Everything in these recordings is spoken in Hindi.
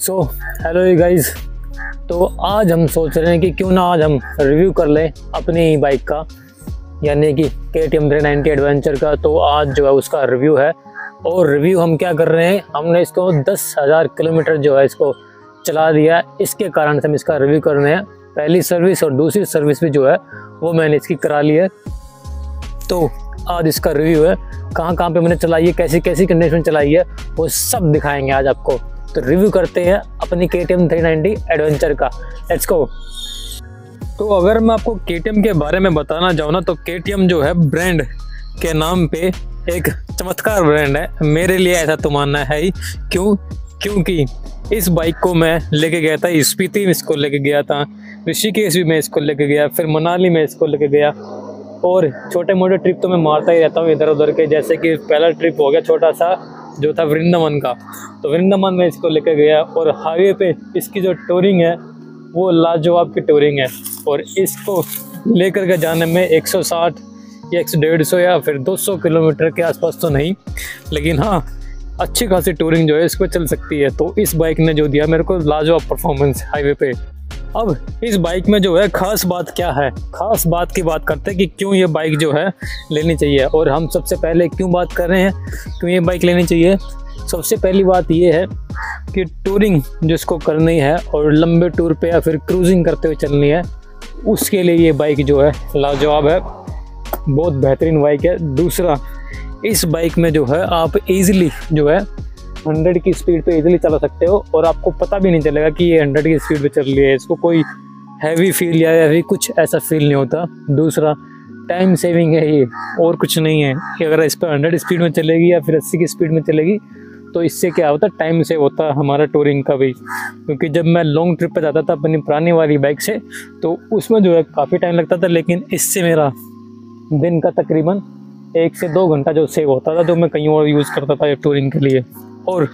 So hello you guys. तो आज हम सोच रहे हैं कि क्यों ना आज हम रिव्यू कर लें अपनी बाइक का, यानी कि KTM 390 एडवेंचर का। तो आज जो है उसका रिव्यू है। और रिव्यू हम क्या कर रहे हैं, हमने इसको 10,000 किलोमीटर जो है इसको चला दिया। इसके कारण से हम इसका रिव्यू कर रहे हैं। पहली सर्विस और दूसरी सर्विस भी जो है वो मैंने इसकी करा ली है। तो आज इसका रिव्यू है, कहाँ कहाँ पे मैंने चलाई है, कैसी कैसी कंडीशन में चलाई है, वो सब दिखाएंगे आज आपको। तो रिव्यू करते हैं अपनी KTM 390 एडवेंचर का। Let's go. तो अगर मैं आपको KTM के बारे में बताना चाहूँ ना, तो KTM जो है ब्रांड के नाम पे एक चमत्कार ब्रांड है। मेरे लिए ऐसा तो मानना है ही। क्योंकि इस बाइक को मैं लेके गया था, स्पीति में इसको लेके गया था, ऋषिकेश भी मैं इसको लेके गया, फिर मनाली में इसको लेके गया, और छोटे मोटे ट्रिप तो मैं मारता ही रहता हूँ इधर उधर के। जैसे कि पहला ट्रिप हो गया छोटा सा जो था वृंदावन का, तो वृंदावन में इसको लेकर गया। और हाईवे पे इसकी जो टूरिंग है वो लाजवाब की टूरिंग है। और इसको लेकर के जाने में 160 या 150 या फिर 200 किलोमीटर के आसपास तो नहीं, लेकिन हाँ अच्छी खासी टूरिंग जो है इस पर चल सकती है। तो इस बाइक ने जो दिया मेरे को लाजवाब परफॉर्मेंस हाईवे पे। अब इस बाइक में जो है ख़ास बात क्या है, ख़ास बात की बात करते हैं कि क्यों ये बाइक जो है लेनी चाहिए। और हम सबसे पहले क्यों बात कर रहे हैं क्यों ये बाइक लेनी चाहिए। सबसे पहली बात ये है कि टूरिंग जिसको करनी है और लंबे टूर पे या फिर क्रूजिंग करते हुए चलनी है, उसके लिए ये बाइक जो है लाजवाब है, बहुत बेहतरीन बाइक है। दूसरा, इस बाइक में जो है आप ईज़िली जो है 100 की स्पीड पे इजीली चला सकते हो और आपको पता भी नहीं चलेगा कि ये 100 की स्पीड पे चल रही है। इसको कोई हैवी फील या हैवी कुछ ऐसा फील नहीं होता। दूसरा, टाइम सेविंग है ये, और कुछ नहीं है कि अगर इस पर 100 स्पीड में चलेगी या फिर 80 की स्पीड में चलेगी तो इससे क्या होता है, टाइम सेव होता है हमारा टूरिंग का भी। क्योंकि जब मैं लॉन्ग ट्रिप पर जाता था अपनी पुरानी वाली बाइक से, तो उसमें जो है काफ़ी टाइम लगता था, लेकिन इससे मेरा दिन का तकरीबन 1 से 2 घंटा जो सेव होता था, जो मैं कहीं और यूज़ करता था टूरिंग के लिए। और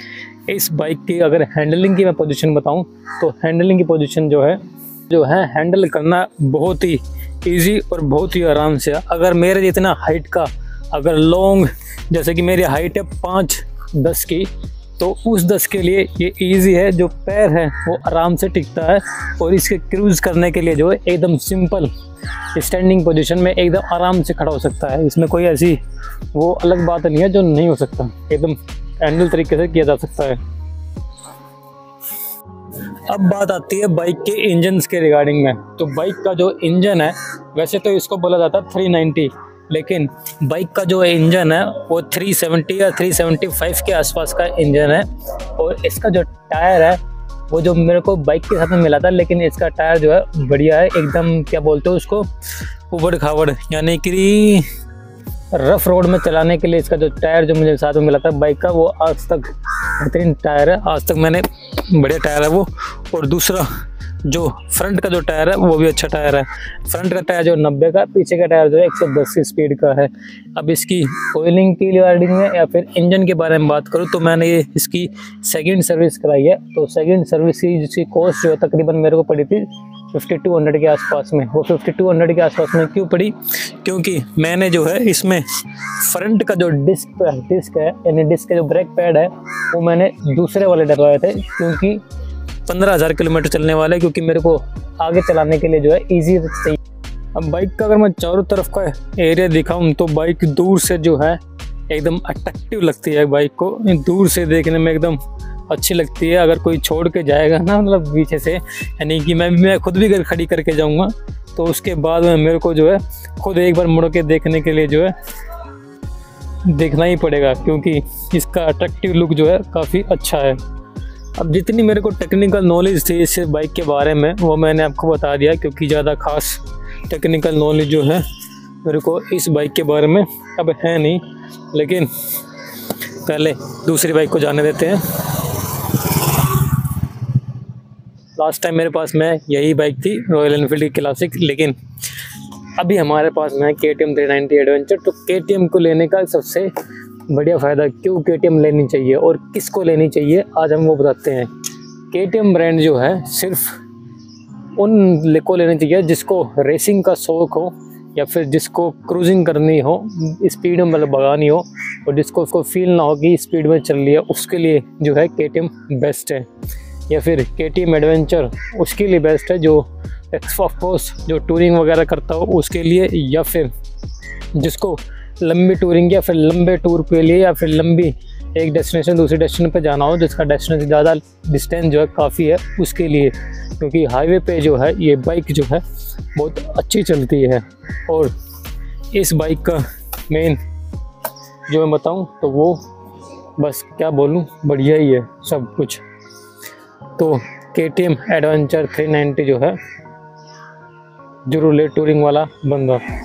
इस बाइक की अगर हैंडलिंग की मैं पोजीशन बताऊं, तो हैंडलिंग की पोजीशन जो है हैंडल करना बहुत ही इजी और बहुत ही आराम से। अगर मेरे जितना हाइट का अगर लॉन्ग, जैसे कि मेरी हाइट है 5'10" की, तो उस 10 के लिए ये इजी है। जो पैर है वो आराम से टिकता है। और इसके क्रूज़ करने के लिए जो है एकदम सिंपल स्टैंडिंग पोजीशन में एकदम आराम से खड़ा हो सकता है। इसमें कोई ऐसी वो अलग बात नहीं है जो नहीं हो सकता, एकदम हैंडल तरीके से किया जा सकता है। अब बात आती है बाइक के इंजन्स के रिगार्डिंग में। तो बाइक का जो इंजन है, वैसे तो इसको बोला जाता है 390, लेकिन बाइक का जो इंजन है वो 370 या 375 के आसपास का इंजन है। और इसका जो टायर है वो जो मेरे को बाइक के साथ में मिला था, लेकिन इसका टायर जो है बढ़िया है एकदम, क्या बोलते हो उसको, उबड़ खाबड़, यानी कि रफ रोड में चलाने के लिए इसका जो टायर जो मुझे साथ में मिला था बाइक का, वो आज तक बेहतरीन टायर है। आज तक मैंने बढ़िया टायर है वो। और दूसरा, जो फ्रंट का जो टायर है वो भी अच्छा टायर है। फ्रंट का टायर जो 90 का, पीछे का टायर जो है 110 की स्पीड का है। अब इसकी ऑयलिंग की रिगार्डिंग में या फिर इंजन के बारे में बात करूँ, तो मैंने ये इसकी सेकंड सर्विस कराई है। तो सेकंड सर्विस की जिसकी कॉस्ट जो है तकरीबन मेरे को पड़ी थी 5200 के आसपास में। वो 5200 के आसपास में क्यों पड़ी, क्योंकि मैंने जो है इसमें फ्रंट का जो डिस्क है, यानी डिस्क का जो ब्रेक पैड है, वो मैंने दूसरे वाले डलवाए थे, क्योंकि 15,000 किलोमीटर चलने वाले, क्योंकि मेरे को आगे चलाने के लिए जो है ईजी चाहिए। अब बाइक का अगर मैं चारों तरफ का एरिया दिखाऊं, तो बाइक दूर से जो है एकदम अट्रैक्टिव लगती है। बाइक को दूर से देखने में एकदम अच्छी लगती है। अगर कोई छोड़ के जाएगा ना, मतलब पीछे से, यानी कि मैं खुद भी घर खड़ी करके जाऊंगा, तो उसके बाद में मेरे को जो है खुद एक बार मुड़ के देखने के लिए जो है देखना ही पड़ेगा, क्योंकि इसका अट्रैक्टिव लुक जो है काफ़ी अच्छा है। अब जितनी मेरे को टेक्निकल नॉलेज थी इस बाइक के बारे में, वो मैंने आपको बता दिया, क्योंकि ज़्यादा खास टेक्निकल नॉलेज जो है मेरे को इस बाइक के बारे में अब है नहीं। लेकिन पहले दूसरी बाइक को जाने देते हैं। लास्ट टाइम मेरे पास में यही बाइक थी, रॉयल एनफील्ड की क्लासिक, लेकिन अभी हमारे पास में KTM 390 एडवेंचर। तो KTM को लेने का सबसे बढ़िया फ़ायदा, क्यों KTM लेनी चाहिए और किसको लेनी चाहिए, आज हम वो बताते हैं। KTM ब्रांड जो है सिर्फ उन को लेनी चाहिए जिसको रेसिंग का शौक़ हो, या फिर जिसको क्रूजिंग करनी हो, स्पीड में मतलब भगानी हो, और जिसको उसको फील ना हो कि स्पीड में चल रही है, उसके लिए जो है KTM बेस्ट है। या फिर KTM एडवेंचर उसके लिए बेस्ट है, जो ऑफ कोर्स जो टूरिंग वगैरह करता हो उसके लिए, या फिर जिसको लंबी टूरिंग या फिर लंबे टूर के लिए या फिर लंबी एक डेस्टिनेशन दूसरी डेस्टिनेशन पे जाना हो, जिसका डेस्टिनेशन ज़्यादा डिस्टेंस जो है काफ़ी है उसके लिए, क्योंकि हाईवे पे जो है ये बाइक जो है बहुत अच्छी चलती है। और इस बाइक का मेन जो मैं बताऊं तो वो बस क्या बोलूं, बढ़िया ही है सब कुछ। तो KTM एडवेंचर 390 जो है जरूर ले टूरिंग वाला बंदा।